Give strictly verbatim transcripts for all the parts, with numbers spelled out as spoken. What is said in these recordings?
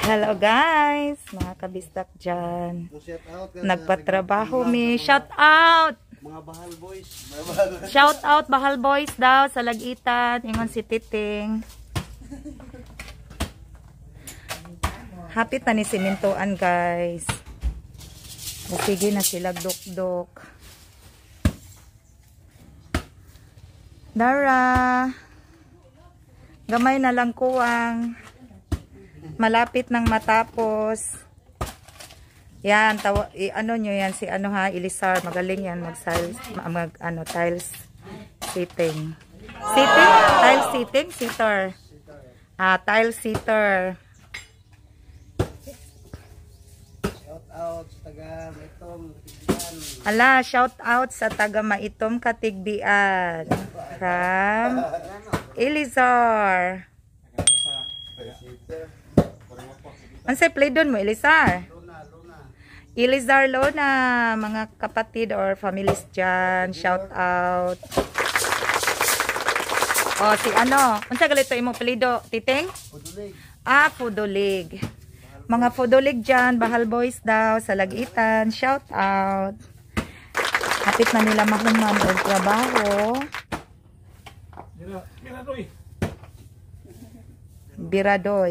Hello guys, mga kabistak dyan. Nagpatrabaho mi. Shout out! Mga Bahal Boys. Shout out Bahal Boys daw sa Lagitan. Ingon si Titing. Hapit na ni simintuan guys. Sige na sila duk-duk. Dara. Gamay na lang kuwang. Malapit nang matapos. Yan, tawa, i, ano nyo yan, si ano ha, Ilisar, magaling yan, mag, mag ano, tiles sitting. Sitting? Tile sitting? Sitter. Ah, tile sitter. Shout out sa taga Maitom Katigbian. Ala, shout out sa taga Maitom Katigbian. From Ilisar. Ansay play doon mo, Ilisar? Luna, Luna. Ilisar Lona, mga kapatid or families dyan, shout out. O, si ano, unsa galito imong pelido, Titing? Pudulig. Ah, Pudulig. Mga Pudulig dyan, Bahal Boys daw, sa Lagitan, shout out. Hapit na nila mahuman o trabaho. Biradoy. Biradoy.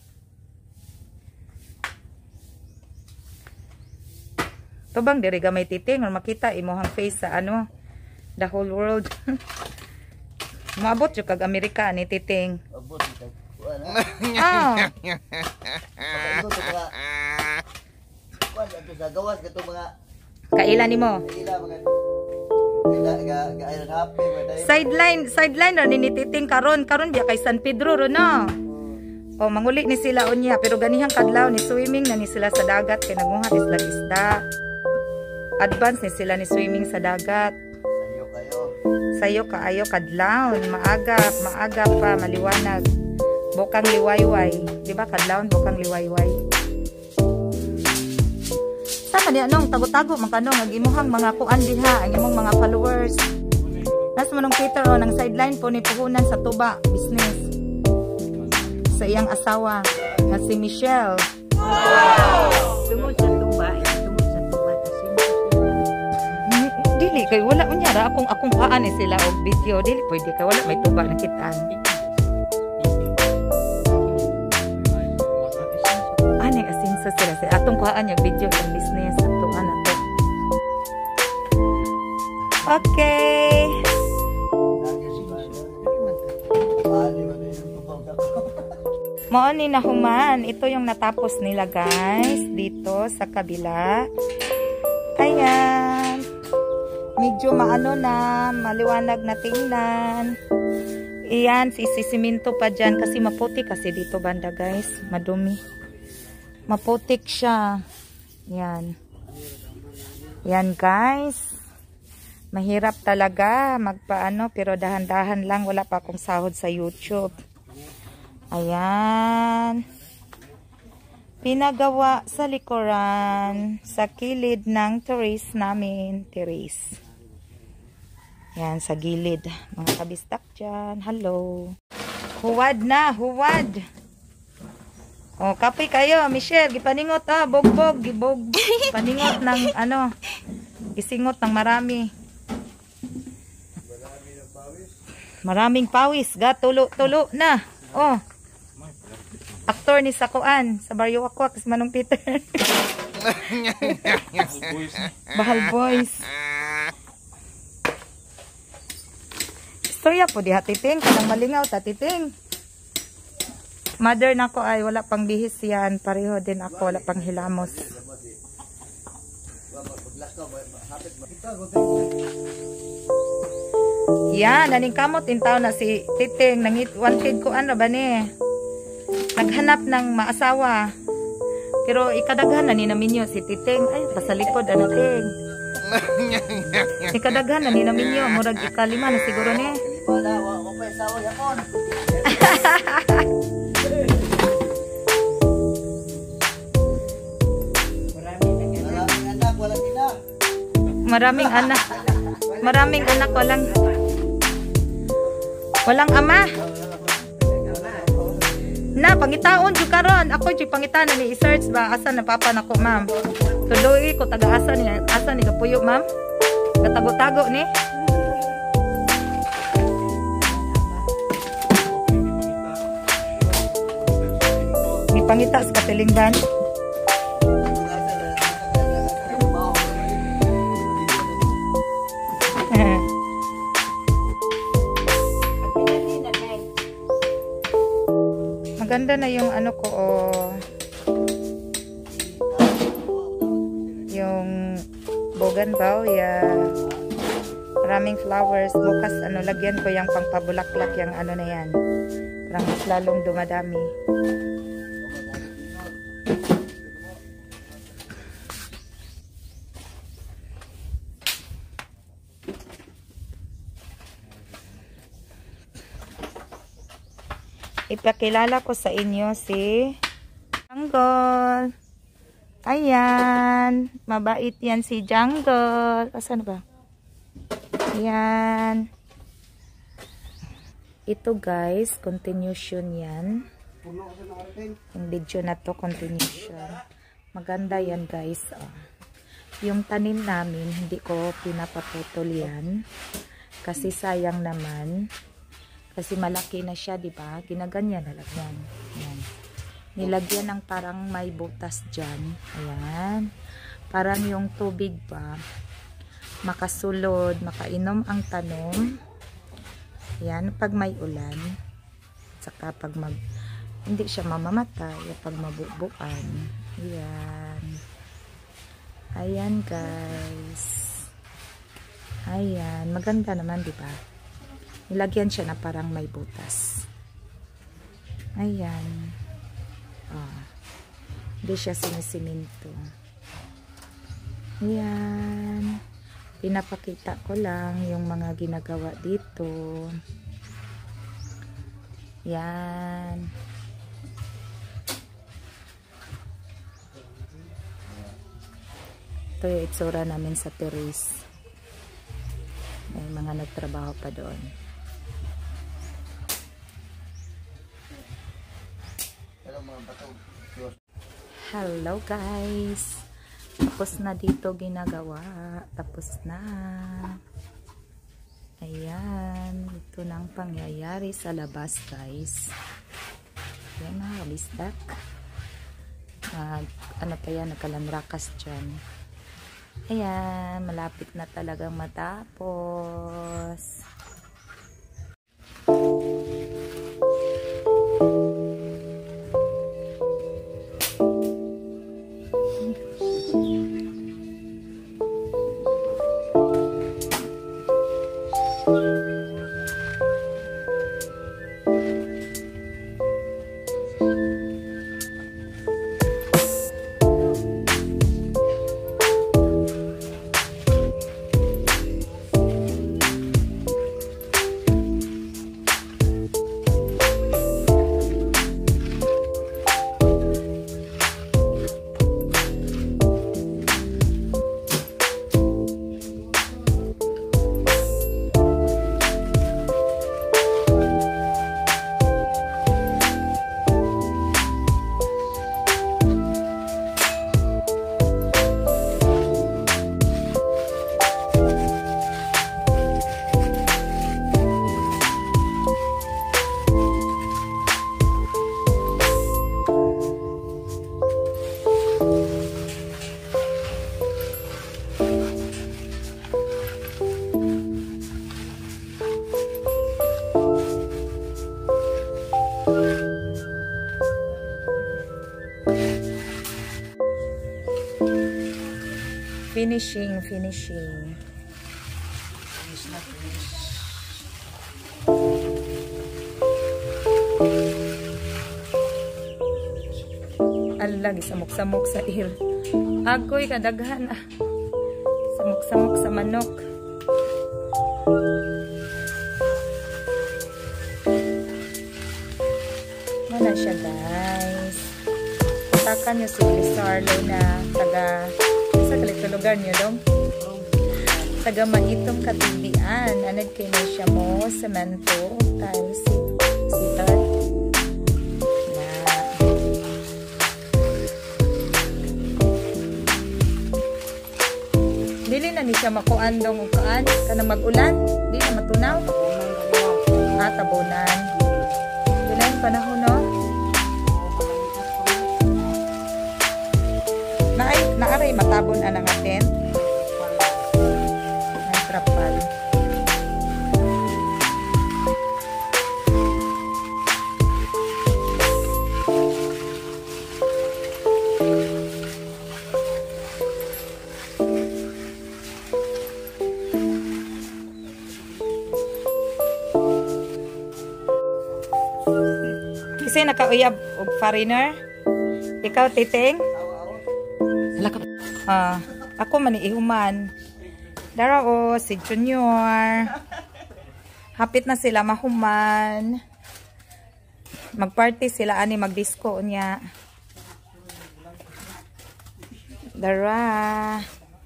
Ito bang diri gamay Titing or makita imuhang face sa ano the whole world. Maabot yung kag Amerika ni Titing. Abot ito. Wala. Ah. Ito mga kuan ato sa gawas kato mga Kailan nimo? ila mga ila ga ga iron happy ba Sideline, sideline ra ni Titing karon, karon biya kay San Pedro ro no. O manguli ni sila unya pero ganihang kadlaw ni swimming na ni sila sa dagat kay nanguha ni sila isda. Advance ni sila ni swimming sa dagat. Sayo kayo. Sayo kaayo kadlawon, maaga, maaga pa maliwanag. Bukang liwayway, di ba kadlawon bukang liwayway. Sama ni anong tago-tago man kanong ang imuhang mga kuan diha, ang imong mga followers. Nas manong Peter o nang sideline po ni puhunan sa tuba business. Sa iyang asawa nga si Michelle. Wow! Tungod sa tuba, tungod sa tuba kasi dili kay wala unya ra akong akong paan ni sila og video dili pwede kay wala may tuba nakitaan. Ani asin sa sila sa atong kuhaan yung video ng business ato ana to. Okay. Mao ni nahuman, ito yung natapos nila guys dito sa kabila. Ayan. Medyo maano na, maliwanag na tingnan. Iyan, isisiminto pa dyan kasi maputik kasi dito banda guys. Madumi. Maputik siya. Yan. Yan guys. Mahirap talaga magpaano pero dahan-dahan lang. Wala pa akong sahod sa YouTube. Ayan. Pinagawa sa likuran sa kilid ng terrace namin. Terrace. Yan, sa gilid. Mga kabistak dyan. Hello. Huwad na, huwad. O, kapoy kayo, Michelle. Gipaningot, ah, bogbog, gibog. Paningot ng, ano, isingot ng marami. Maraming pawis. Ga, tulo-tulo na. Oh. Aktor ni Sakuan sa Baryo Wakwak sa Manong Peter. Bahal Boys. Istorya po diha Titing, kanang malingaw ta Titing. Mother nako ay wala pang bihis yan, pareho din ako wala pang hilamos. Yan, naning kamot intaw na si Titing, nangit wanted ko ano ba ni? Naghanap ng maasawa. Pero ikadaghan na ni naminyo si Titing. Ay, pasalikod ano Ting. Ikadaghan na ni naminyo. Murag ikalima na siguro ni. Wala, wala pa asawa yapon. Maraming anak, walang ina. Maraming anak. Maraming anak walang walang ama. Na, pangitaon jud karon. Ako jud pangitanan ni i-search ba asa na papa nako, ma'am. Tuloy ko taga asa ni, asa ni kapuyo, ma'am. Katago-tago ni. Ni pangita sa Katilingban. Maganda na yung ano ko, oh, yung bougainvillea, maraming flowers. Bukas ano, lagyan ko yung pangpabulaklak, yung ano na yan, parang mas lalong dumadami. Ipakilala ko sa inyo si Jungle. Ayan. Mabait yan si Jungle. Asan ba? Ayan. Ito guys, continuation yan. Yung video na to, continuation. Maganda yan guys. Oh. Yung tanim namin, hindi ko pinapaputol yan. Kasi sayang naman. Kasi malaki na siya, di ba? Ginaganyan na lang yan. Ayan. Nilagyan ng parang may butas dyan. Ayan. Parang yung tubig ba, makasulod, makainom ang tanom. Ayan. Pag may ulan, saka pag mag, hindi siya mamamatay, pag mabubuan. Ayan. Ayan guys. Ayan. Maganda naman, di ba? Nilagyan siya na parang may butas. Ayan. Oh. Hindi siya sinisiminto. Ayan. Pinapakita ko lang yung mga ginagawa dito. Ayan. Ito yung itsura namin sa terrace. May mga nagtrabaho pa doon. Hello guys, tapos na dito ginagawa, tapos na. Ayan, ito nang pangyayari sa labas guys. Ayan na, alisdak. Nag, ano pa yan, nagkalanrakas dyan. Ayan, malapit na talagang matapos. Finishing, finishing. Finish na, finish. Alag, samok-samok sa il. Agoy, kadaghan ah. Samok-samok sa manok. Mana siya guys. Patakan nyo si Lizardo na taga sa kalito lugar nyo dong. Taga maitong katibian. Anad kayo na siya mo. Semento. Tiles. Sitar. Yan. siya makuan dong og kaan kanang mag-ulan, di na matunaw. Ah, tabunan. Wala yung panahon, no? Naay, naaray matabon anang atin. Ay, trapal. Kasi nakauyab og foreigner. Ikaw, Titing? Ah, ako man ihuman. Dara o, si Junior. Hapit na sila mahuman. Magparty sila ani magdisco niya. Dara.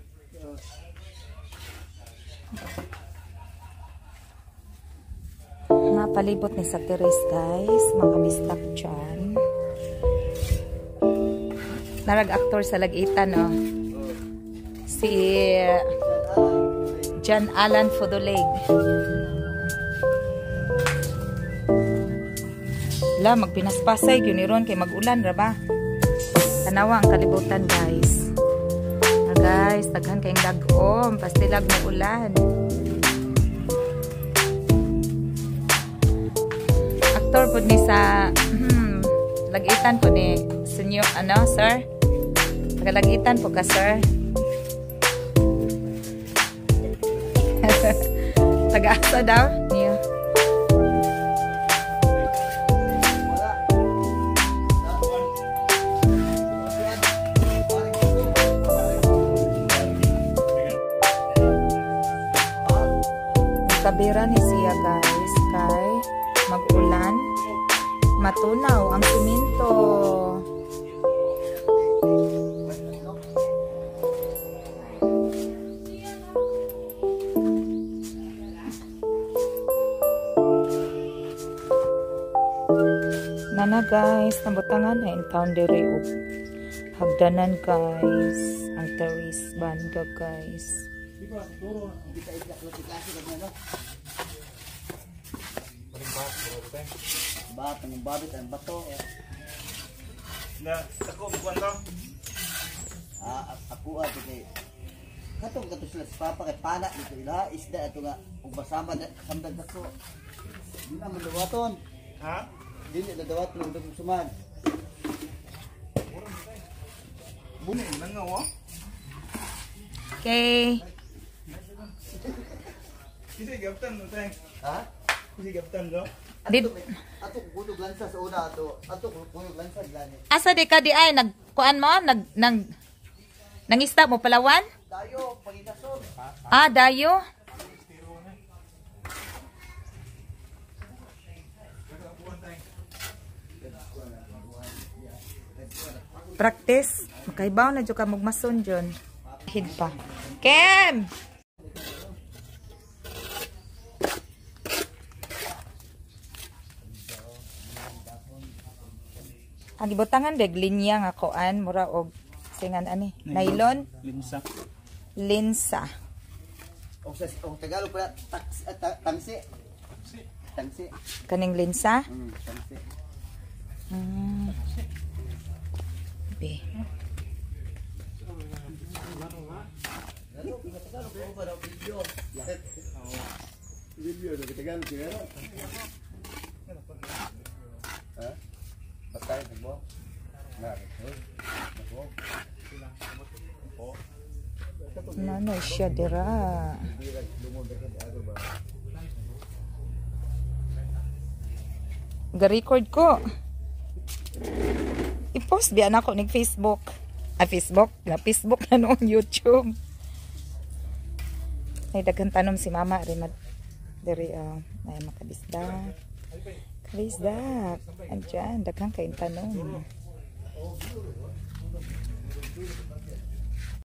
Napalibot ni sa terrace, guys. Mga bistak dyan. Narag actor sa Lagitan, no? Si John Alan Fodoleg. La, magpinaspasay yun ron kay mag-ulan, raba. Tanawa ang kalibutan, guys. Ah, guys, taghan kayong lagom. Pastilag na ulan. Actor po ni sa hmm, Lagitan po ni senyor, ano, sir? Tagalagitan po ka, sir. Taga-asa daw? Niyo. Kabira ni siya, guys, kay mag-ulan, matunaw ang siminto. Nana, guys, nabutangan na in town dere og hagdanan, guys, ang terrace banda, guys. Ba, tangong babit ang bato. Na, ako bukan to. Ah, ako ato kay katong kato sila sa papa kay pana dito ila isda ato nga ug basama na samdag dako. Di na madawaton. Ha? Dili na dawaton ug dagog suman. Buni nang nga. Okay. Kasi gaptan no tay. Ha? Kasi gaptan no. Did Ato kunog lansa sa una ato. Ato kunog lansa gani. asa di ka di ay nagkuan mo nag nang nangista mo Palawan? Dayo pangitason. Ah, dayo. Practice. Makaibaw na dyan ka magmason dyan. Hid pa. Kem! Ang ibutangan deg linya nga koan mura og singan ani nylon Linsa. linsa. O sa o Tagalog pala taks tangsi. Tangsi. Kaning linsa. Hmm, tangsi. Hmm. Be. Video do Tagalog kaya. Ha? Patay mo. Na. Nano siya dira. Ga-record ko. I-post biyan ako ning Facebook. Ah, Facebook? Na Facebook na noong YouTube. Ay, daghang tanom si Mama. Rimad. Diri, uh, ay, makabisda. Kabisda. Andyan, daghang kayong tanom.